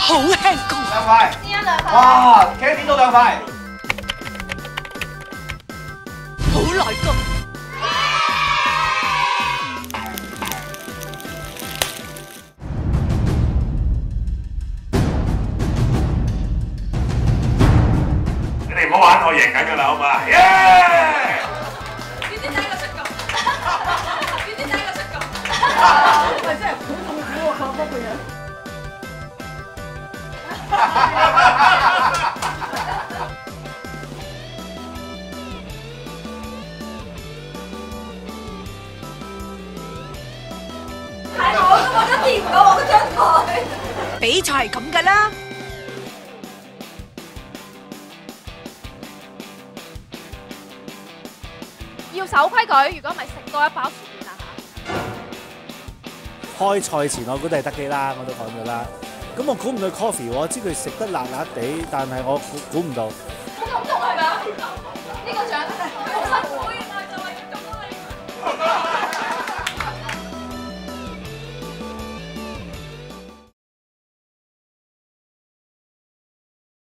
好輕功。 2塊。 先一兩塊。 哇 ，Candy 都2塊。 好內功。 你哋唔好玩，我贏緊㗎啦，好嘛？耶！ 邊啲第一個出局？邊啲第一個出局？ 喂，真係好痛苦喎，靠北個樣。 係我都覺得掂唔到我嗰張台。 比賽係咁㗎啦。 要守規矩，如果唔係食多一包薯片啊嚇！ 開賽前我估都係得機啦，我都講咗啦。咁我估唔到 coffee， 我知佢食得辣辣地，但係我估唔到。 好感動啊！